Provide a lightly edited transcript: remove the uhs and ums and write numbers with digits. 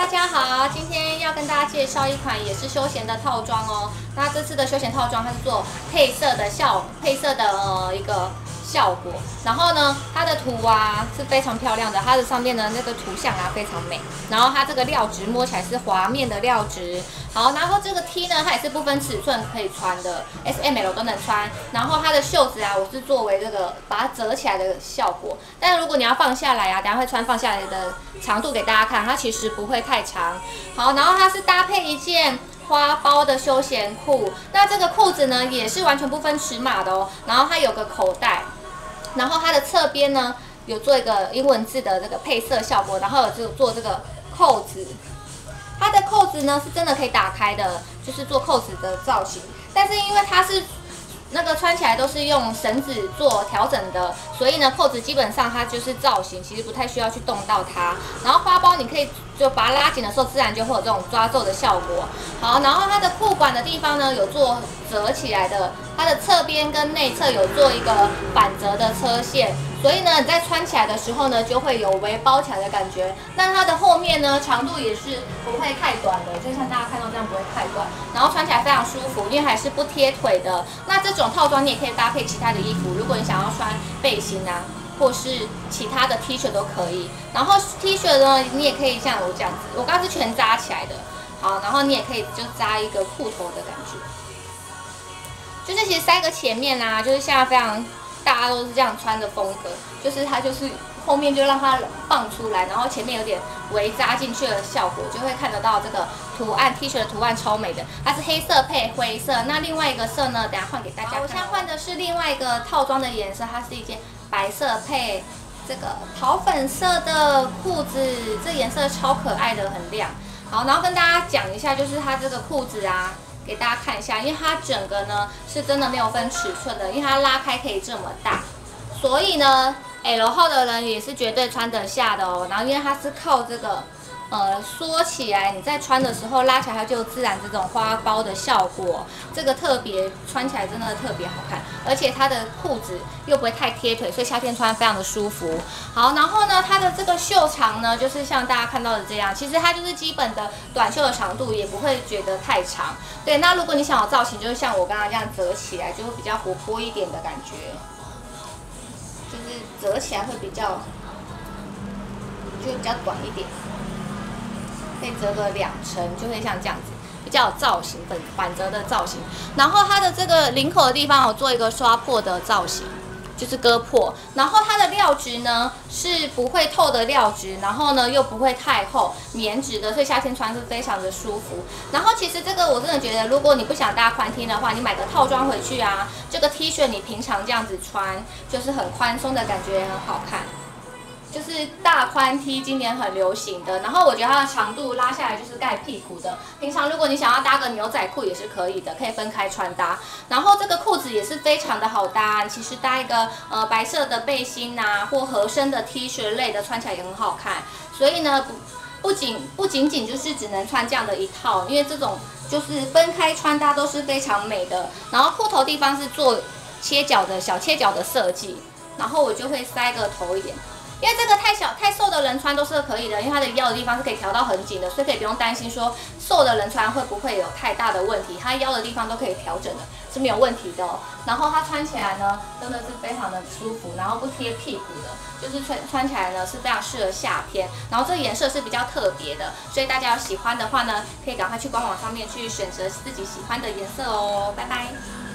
家好，今天要跟大家介绍一款也是休闲的套装哦。那这次的休闲套装它是做配色的一个效果，然后呢，它的图啊是非常漂亮的，它的上面的那个图像啊非常美，然后它这个料质摸起来是滑面的料质。好，然后这个 T 呢，它也是不分尺寸可以穿的 ，S、M、L 都能穿。然后它的袖子啊，我是作为这个把它折起来的效果。但是如果你要放下来啊，等下会穿放下来的长度给大家看，它其实不会太长。好，然后它是搭配一件花包的休闲裤，那这个裤子呢也是完全不分尺码的哦。然后它有个口袋，然后它的侧边呢有做一个英文字的这个配色效果，然后有做这个扣子。它的扣子呢是真的可以打开的，就是做扣子的造型。但是因为它是那个穿起来都是用绳子做调整的，所以呢扣子基本上它就是造型，其实不太需要去动到它。然后花包你可以就把它拉紧的时候，自然就会有这种抓皱的效果。好，然后它的裤管的地方呢有做折起来的，它的侧边跟内侧有做一个反折的车线。所以呢，你在穿起来的时候呢，就会有微包起来的感觉。那它的后面呢，长度也是不会太短的，就像大家看到这样不会太短，然后穿起来非常舒服，因为还是不贴腿的。那这种套装你也可以搭配其他的衣服，如果你想要穿背心啊，或是其他的 T 恤都可以。然后 T 恤呢，你也可以像我这样子，我刚刚是全扎起来的，好，然后你也可以就扎一个裤头的感觉，就是其实塞个前面啊，就是现在非常。大家都是这样穿的风格，就是它就是后面就让它放出来，然后前面有点微扎进去的效果，就会看得到这个图案 T 恤的图案超美的，它是黑色配灰色。那另外一个色呢，等下换给大家看。我现在换的是另外一个套装的颜色，它是一件白色配这个桃粉色的裤子，这颜色超可爱的，很亮。好，然后跟大家讲一下，就是它这个裤子啊。给大家看一下，因为它整个呢是真的没有分尺寸的，因为它拉开可以这么大，所以呢 L 号的人也是绝对穿得下的哦。然后因为它是靠这个缩起来，你在穿的时候拉起来，它就自然这种花包的效果，这个特别穿起来真的特别好看，而且它的裤子又不会太贴腿，所以夏天穿非常的舒服。好，然后呢，它的这个袖长呢，就是像大家看到的这样，其实它就是基本的短袖的长度，也不会觉得太长。对，那如果你想要造型，就是像我刚刚这样折起来，就会比较活泼一点的感觉，就是折起来会比较短一点。可以折个2层，就会像这样子，比较有造型，反折的造型。然后它的这个领口的地方有做一个刷破的造型，就是割破。然后它的料质呢是不会透的料质，然后呢又不会太厚，棉质的，所以夏天穿是非常的舒服。然后其实这个我真的觉得，如果你不想搭宽 T 的话，你买个套装回去啊，这个 T 恤你平常这样子穿，就是很宽松的感觉，很好看。就是大宽 T 今年很流行的，然后我觉得它的长度拉下来就是盖屁股的。平常如果你想要搭个牛仔裤也是可以的，可以分开穿搭。然后这个裤子也是非常的好搭，其实搭一个白色的背心啊，或合身的 T 恤类的，穿起来也很好看。所以呢，不仅仅就是只能穿这样的一套，因为这种就是分开穿搭都是非常美的。然后裤头地方是做小切角的设计，然后我就会塞个头一点。因为这个太小太瘦的人穿都是可以的，因为它的腰的地方是可以调到很紧的，所以可以不用担心说瘦的人穿会不会有太大的问题，它腰的地方都可以调整的，是没有问题的哦。然后它穿起来呢，真的是非常的舒服，然后不贴屁股的，就是穿起来呢是非常适合夏天。然后这个颜色是比较特别的，所以大家有喜欢的话呢，可以赶快去官网上面去选择自己喜欢的颜色哦。拜拜。